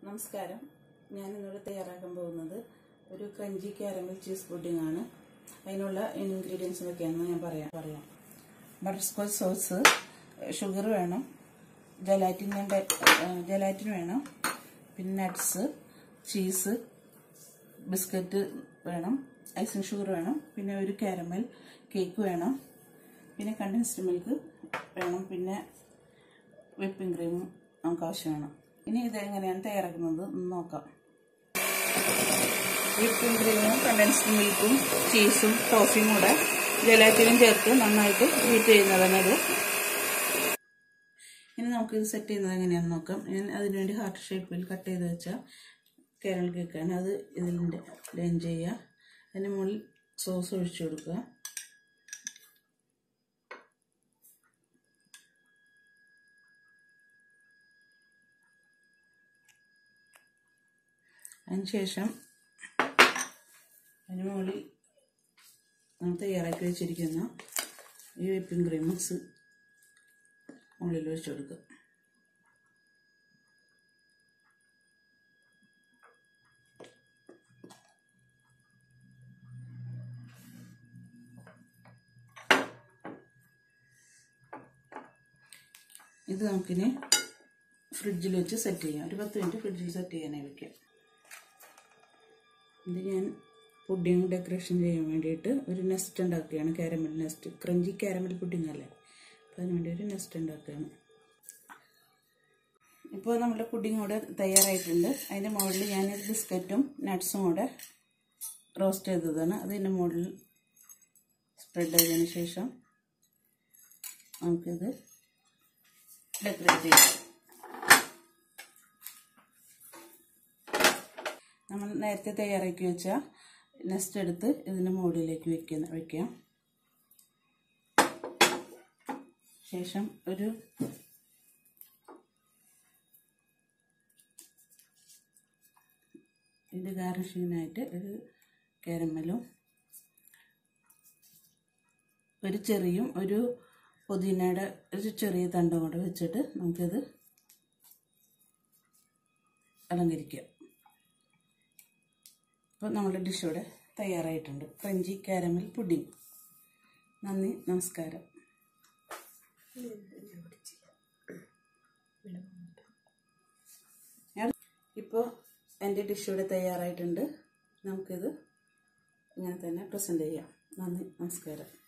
നമസ്കാരം. ഞാൻ ഇന്നിവിടെ തയ്യാറാക്കാൻ പോകുന്നത് ഒരു ക്രഞ്ചി കാരമൽ ചീസ് പുഡിംഗ് ആണ്. അതിനുള്ള ഇൻഗ്രീഡിയൻസ് എന്തൊക്കെയാണെന്ന് ഞാൻ പറയാം. ബട്ടർ സ്കോച്ച് സോസ്, ഷുഗർ വേണം, ജലാറ്റിൻ വേണം, പിന്നെ നട്ട്സ്, ചീസ്, ബിസ്ക്കറ്റ് വേണം, ഐസിങ് ഷുഗർ വേണം, പിന്നെ ഒരു കാരമൽ കേക്ക് വേണം, പിന്നെ കണ്ടൻസ്ഡ് മിൽക്ക് വേണം, പിന്നെ വിപ്പിംഗ് ക്രീമും നമുക്ക് ആവശ്യമാണ്. ഇനി ഇതെങ്ങനെയാണ് തയ്യാറാക്കുന്നത് നോക്കാം. വിപ്പിംഗ് ക്രീമും കണ്ടൻസ്ഡ് മിൽക്കും ചീസും കോഫിയും കൂടെ ജലാറ്റിനും ചേർത്ത് നന്നായിട്ട് ബീറ്റ് ചെയ്യുന്നതാണ് ഇത്. ഇനി നമുക്കിത് സെറ്റ് ചെയ്യുന്നത് എങ്ങനെയാണെന്ന് നോക്കാം. ഞാൻ അതിനുവേണ്ടി ഹാർട്ട് ഷേപ്പിൽ കട്ട് ചെയ്ത് വെച്ച കാരമൽ കേക്കാണ്. അത് ഇതിൻ്റെ ലെയിൻ ചെയ്യുക. അതിന് മുകളിൽ സോസ് ഒഴിച്ചു കൊടുക്കുക. അതിനുശേഷം അതിന് മുകളിൽ നമ്മൾ തയ്യാറാക്കി വെച്ചിരിക്കുന്ന ഈ വിപ്പിംഗ് ക്രീം മിക്സ് മുകളിൽ ഒഴിച്ചു കൊടുക്കുക. ഇത് നമുക്കിനി ഫ്രിഡ്ജിൽ വെച്ച് സെറ്റ് ചെയ്യാം. ഒരു 10 മിനിറ്റ് ഫ്രിഡ്ജിൽ സെറ്റ് ചെയ്യാനായി വയ്ക്കാം. ഇത് ഞാൻ പുഡിംഗ് ഡെക്കറേഷൻ ചെയ്യാൻ വേണ്ടിയിട്ട് ഒരു നെസ്റ്റ് ഉണ്ടാക്കുകയാണ്. Caramel nest, crunchy caramel pudding അല്ലേ, അപ്പോൾ അതിനുവേണ്ടി ഒരു നെസ്റ്റ് ഉണ്ടാക്കുകയാണ്. ഇപ്പോൾ നമ്മുടെ പുഡിംഗ് കൂടെ തയ്യാറായിട്ടുണ്ട്. അതിൻ്റെ മുകളിൽ ഞാനൊരു ബിസ്ക്കറ്റും നട്ട്സും കൂടെ റോസ്റ്റ് ചെയ്തതാണ്. അതിൻ്റെ മുകളിൽ സ്പ്രെഡ് ചെയ്തതിന് ശേഷം നമുക്കിത് ഡെക്കറേറ്റ് ചെയ്യാം. നമ്മൾ നേരത്തെ തയ്യാറാക്കി വെച്ച നെസ്റ്റ് എടുത്ത് ഇതിൻ്റെ മുകളിലേക്ക് വയ്ക്കാം. ശേഷം ഒരു ഇത് ഗാർണിഷിങ്ങിനായിട്ട് ഒരു കാരമലും ഒരു ചെറിയും ഒരു പുതിനയുടെ ഒരു ചെറിയ തണ്ടും കൂടെ വെച്ചിട്ട് നമുക്കിത് അലങ്കരിക്കാം. അപ്പോൾ നമ്മുടെ ഡിഷ് ഇവിടെ തയ്യാറായിട്ടുണ്ട്. Crunchy caramel pudding. നന്ദി, നമസ്കാരം. ഇപ്പോൾ എൻ്റെ ഡിഷ് ഇവിടെ തയ്യാറായിട്ടുണ്ട്. നമുക്കിത് ഇങ്ങനെ തന്നെ പ്രസൻറ്റ് ചെയ്യാം. നന്ദി, നമസ്കാരം.